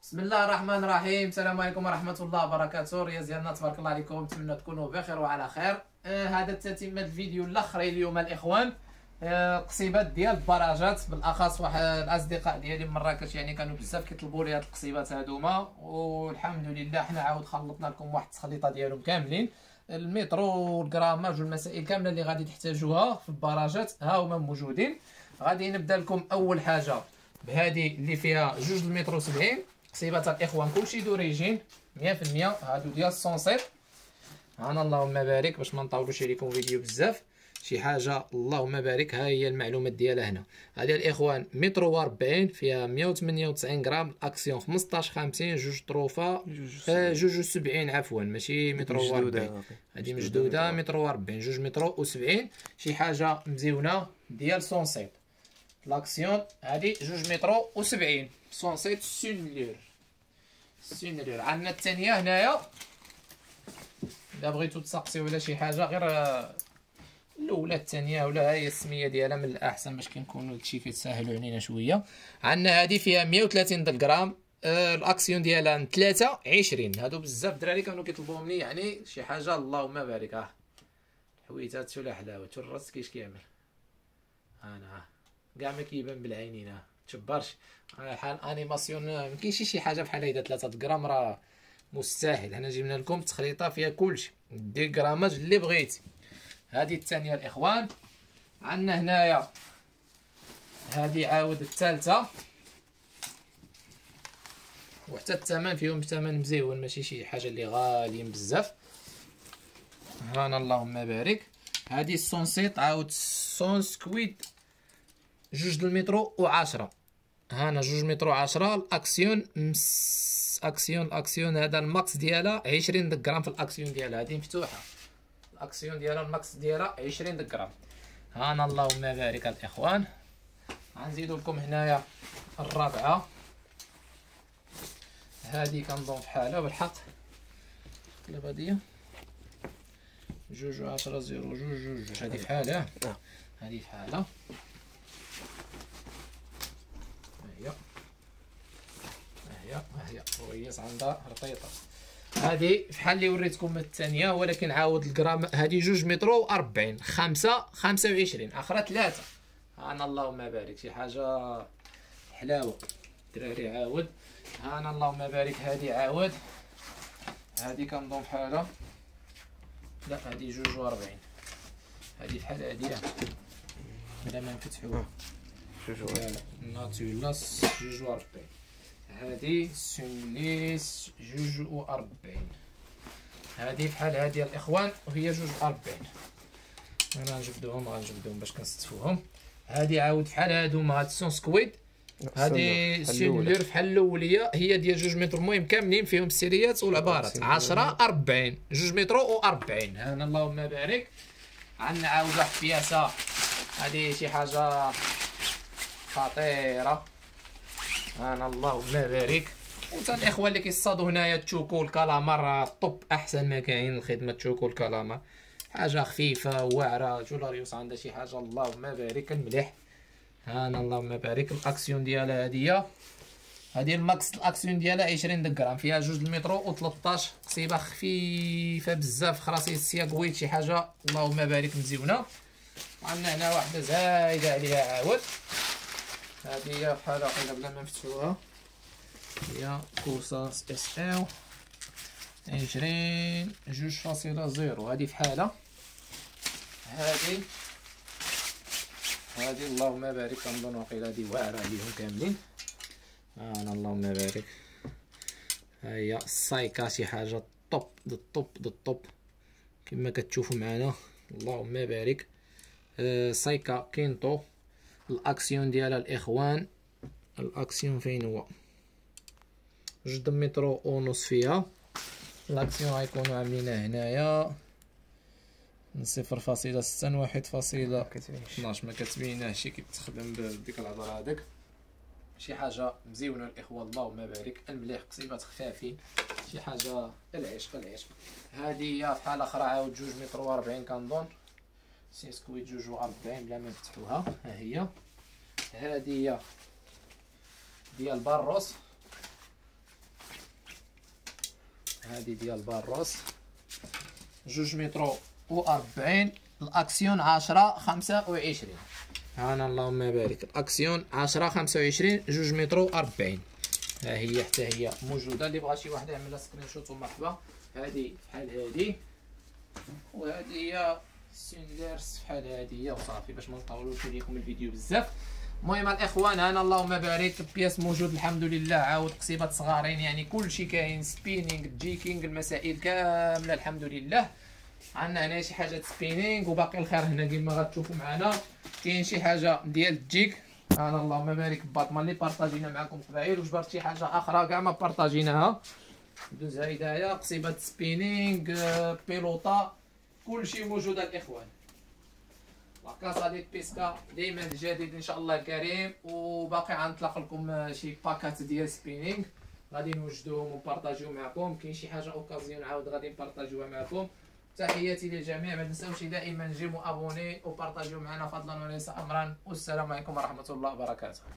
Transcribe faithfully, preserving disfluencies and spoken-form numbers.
بسم الله الرحمن الرحيم. السلام عليكم ورحمه الله وبركاته. رياض ديالنا تبارك الله عليكم، نتمنى تكونوا بخير وعلى خير. آه هذا تتمه الفيديو الاخرين اليوم الاخوان. آه قصيبات ديال البراجات، بالاخص واحد الاصدقاء ديالي من مراكش يعني كانوا بزاف كيطلبوا لي هاد القصيبات هادوما، والحمد لله حنا عاود خلطنا لكم واحد التخليطه ديالهم كاملين، المترو والجراماج والمسائل كامله اللي غادي تحتاجوها في البراجات ها هما موجودين. غادي نبدا لكم اول حاجه بهذه اللي فيها جوج المتر وسبعين. قصيبات الاخوان كلشي دوريجين مية في المية، هادو ديال السونسيط. انا اللهم بارك باش ما نطولوش عليكم فيديو بزاف، شي حاجه اللهم بارك. ها هي المعلومات ديالها هنا. هذه الاخوان متر وأربعين، فيها مية وثمانية وتسعين غرام، اكسيون خمسطاش خمسين، جوج طروفه آه جوج وسبعين عفوا، ماشي متر وأربعين، هذه مجدوده متر وأربعين، جوج متر وسبعين، شي حاجه مزيونه ديال سونسيط. لاكسيون هذه جوج متر وسبعين سونسيط سونلور سونلور. عندنا الثانيه هنايا، الا بغيتو تسقسيو ولا شي حاجه غير الاولى الثانيه ولا هي السميه ديالها من الاحسن باش كنكونوا هادشي كيتساهلوا علينا شويه. عندنا هذه فيها مية وثلاثين غرام، آه الاكسيون ديالها ثلاثة وعشرين. هادو بزاف الدراري كانوا كيطلبوهم لي، يعني شي حاجه اللهم بارك. اه الحويتات ولا حلاوه الراس كيش كيعمل انا كاع ما كيبان بالعينين، تشبرش حال انيماسيون. ما كاينش شي حاجه بحال هيدا ثلاثة غرام راه مستاهل. حنا جبنا لكم تخليطه فيها كلشي، دير غراماج اللي بغيتي. هذه الثانيه الاخوان. عندنا هنايا هذه عاود الثالثه، وحتى الثمن فيهم ثمن مزيون، ماشي شي حاجه اللي غاليين بزاف. هانا اللهم بارك. هذه السونسيط عاود سون سكويد جوج المترو وعشرة. هانا جوج مترو عشرة. الاكسيون مس اكسيون الاكسيون هذا الماكس ديالها عشرين غرام. في الاكسيون ديالها هذه مفتوحه، الاكسيون ديالها الماكس ديالها عشرين غرام. هانا اللهم بارك الاخوان. غنزيدو لكم هنايا الرابعه، هذه كنظن بحالها بالحق قلب هاديه جوج عشرة زيرو جوج جوج جوج. هذه بحالها، هذه بحالها، هي هي هي كويس عندها رطيطه. هذه بحال اللي وريتكم الثانيه، ولكن عاود الجرام. هذه جوج متر وأربعين، خمسة خمسة وعشرين، اخرى ثلاثة. انا اللهم بارك، شي حاجه حلاوه الدراري. عاود هانا اللهم بارك. هذه عاود هذه كنظن بحالها، لا هذه جوج وأربعين، هذه بحال هذه بلا ما نفتحوها جوج ناتولاس جوج وأربعين. هذه سونليس جوج وأربعين، هذه بحال هذه الاخوان وهي جوج وأربعين. انا غنجبدوهم غنجبدوهم باش كنستفوهم. هذه عاود بحال هادوما، هاد السون سكويد، هذه سونلور بحال الاوليه، هي ديال جوج متر. المهم كاملين فيهم السيريات والعبارات. عشرة أربعين، جوج متر وأربعين. هانا اللهم بارك. عندنا عاود واحد البياسه، هذه شي حاجه خطيره. انا اللهم بارك. وتا الاخوه اللي كيصطادوا هنايا التشوكو الكالامار، طب احسن ما كاين الخدمه التشوكو الكالامار، حاجه خفيفه واعره. جولاريوس عندها شي حاجه اللهم بارك المليح. هانا اللهم بارك. الاكسيون ديالها هاديه، هذه الماكس الاكسيون ديالها عشرين غرام، فيها جوج المترو وثلاطاش. قصيبه خفيفه بزاف، خلاص السياكويت شي حاجه اللهم بارك مزيونه. عندنا هنا واحده زايده عليها عاود، هذه هي بحال هكا بلا ما نفتحوها، هي كورساس اس او عشرين جوج فاصلة زيرو. هذه بحالها. هذه هذه اللهم بارك كنظن واقيلا هذه واعره عليهم كاملين. انا اللهم بارك. ها هي السايكا، شي حاجه طوب د الطوب د الطوب كما كتشوفوا معنا اللهم بارك. أه سايكا كينتو. الاكسيون ديالها الاخوان، الاكسيون فين هو؟ جوج مترو ونص فيها. الاكسيون غيكونوا عاملينها هنايا من صفر فاصلة ستة لواحد فاصلة اثناش. ما كتبيناش شي كيتخدم بديك الهضره هذاك. شي حاجه مزيونه الاخوه اللهم بارك المليح. قصيبات خفافين، شي حاجه العشق العشق. هذه هي بحال اخرى عاود جوج متر وأربعين كنظن، سيسكويت جوج وأربعين بلا ما نفتحوها. ها هي. هذه هي ديال باروس، هذه ديال باروس جوج متر وأربعين. الاكسيون عشرة خمسة وعشرين. هانا اللهم بارك. الاكسيون عشرة خمسة وعشرين جوج متر وأربعين. ها هي حتى هي موجوده. اللي بغى شي واحد يعمل لها سكرين شوت ومرحبا. هذه بحال هذه، وهذه هي سينديرس بحال هذه وصافي، باش ما نطولوش عليكم الفيديو بزاف. المهم الاخوان، هانا اللهم بارك البياس موجود الحمد لله. عاود قصيبات صغارين، يعني كلشي كاين، سبينينغ جيكينغ المسائل كامله الحمد لله. عندنا هنا شي حاجه سبينينغ وباقي الخير هنا كما غتشوفوا معنا. كاين شي حاجه ديال الجيك، هانا اللهم بارك باطمان اللي بارطاجينا معكم قبائل. وجبرت شي حاجه اخرى كاع ما بارطاجيناها، دوز هدايا قصيبات سبينينغ بيلوطا، كلشي موجود الاخوان. لاكاسا ديال بيسكا دائما جديد ان شاء الله الكريم. وباقي غنطلق لكم شي باكات ديال سبينينغ غادي نوجدوهم ونبارطاجيو معكم. كاين شي حاجه اوكازيون عاود غادي نبارطاجيوها معكم. تحياتي للجميع، ما تنساوش دائما جيبوا ابوني وبارطاجيو معنا فضلا وليس امرا. والسلام عليكم ورحمه الله وبركاته.